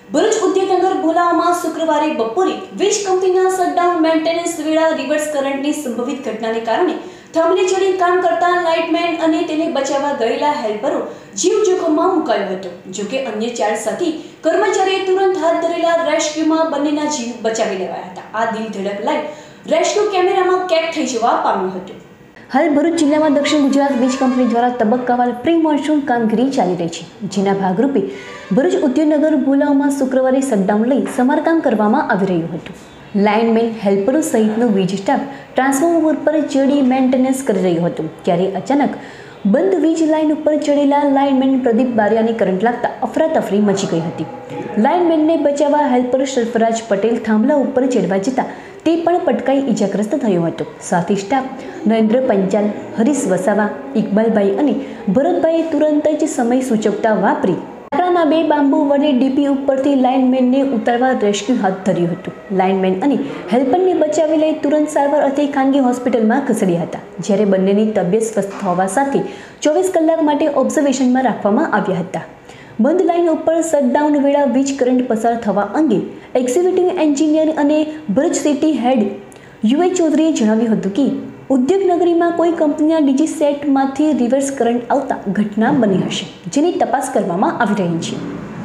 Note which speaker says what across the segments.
Speaker 1: ભરૂચ ઉદ્યોગનગર ભોલાવામાં શુક્રવારે બપોરે વીજ કંપનીના શટડાઉન મેન્ટેનન્સ વેળા રિવર્સ કરંટની સંભવિત ઘટનાને કારણે થાંભલે ચડી કામ કરતા લાઇટમેન અને તેને બચાવવા ગયેલા હેલ્પરો જીવ જોખમમાં મુકાયો હતો। જોકે અન્ય 4 સાથી કર્મચારીએ તુરંત હાથ ધરેલા રેસ્ક્યુમાં બંનેના જીવ બચાવી લેવાયા હતા। આ દિલધડક લાઈવ રેસ્ક્યુ કેમેરામાં કેદ થઈ જવા પામ્યું હતું। हाल भरूच जिला में दक्षिण गुजरात वीज कंपनी द्वारा तबक्कावार प्री मॉन्सून कामगीरी चाली रही है, जेना भागरूपे भरूच उद्योगनगर भोलाव में शुक्रवारे शटडाउन लई समारकाम करवामां आवी रह्युं हतुं। लाइनमेन हेल्परो सहितनो वीज स्टाफ ट्रांसफॉर्मर पर चढ़ी मेन्टेनन्स करी रह्यो हतो, त्यारे अचानक बंद वीज लाइन पर चढ़ेला लाइनमेन प्रदीप बारियाने करंट लागता अफरातफरी मची गई हती। लाइनमेन ने बचाववा हेल्पर सरफराज पटेल थांभला उपर चढ़वा जता ते पण पटकाई इजाग्रस्त थयो हतो। साथी स्टाफ नरेन्द्र पंचाल, हरीश वसावा, इकबालभाई अने भरतभाई तुरंत ज समय सूचकता वापरी लाकडाना 2 बांबू वडे डीपी उपरथी लाइनमेनने उतारवा रेस्क्यू हाथ धर्युं हतुं। लाइनमेन अने हेल्परने बचावी लई तुरंत सारवार अर्थे खानगी होस्पिટલમાં खसेड्या हता, ज्यारे બંનેની તબિયત સ્વસ્થ હોવા સાથે 24 કલાક માટે ઓબ્ઝર્વેશનમાં રાખવામાં આવ્યા હતા। બંધ લાઇન ઉપર શટડાઉન વેળા વીજ કરંટ પસાર થવા અંગે એક્ઝિક્યુટિવ એન્જિનિયર અને ભરૂચ સિટી હેડ યુએ ચૌધરીએ જણાવ્યું હતું કે ઉદ્યોગનગરીમાં કોઈ કંપનીના ડીજી સેટમાંથી રિવર્સ કરંટ આવતા ઘટના બની હશે, જેની તપાસ કરવામાં આવી રહી છે।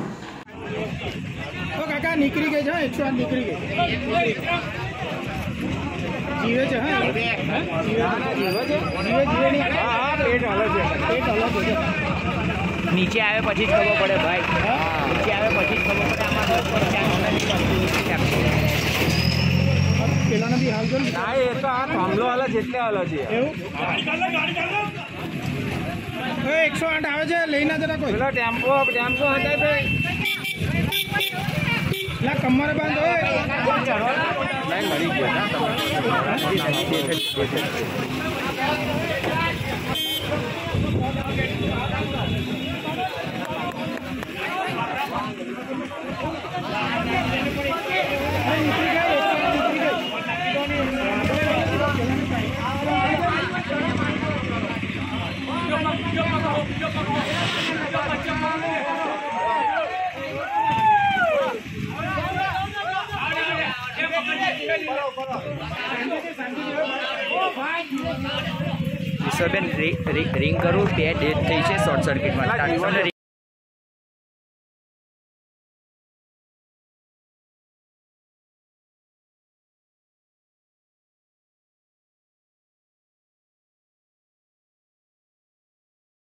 Speaker 2: કાકા નીકળી ગઈ છે 108 નીકળી ગઈ જીવે છે હા જીવે છે જીવે ની હા પેટ હલે છે
Speaker 3: नीचे आवे પછી જ ખબર પડે ભાઈ। નીચે આવે પછી જ ખબર પડે આમાં 10 પર ક્યાં
Speaker 2: પેલાનો બી હાલ જો
Speaker 4: ના એ તો આ થાંભલો હાલે જેટલે હાલે છે
Speaker 2: એવું ગાડી કાઢ ઓય 108 આવે છે લઈને જરા કોઈ
Speaker 4: પેલા ટેમ્પો હટાય બે
Speaker 2: લા કમર બાંધ ઓય
Speaker 4: લાઈન મળી ગયો ના
Speaker 3: ઈશ્વરબેન રિંગ કરું 2 ડેથ થઈ છે શોર્ટ સર્કિટમાં।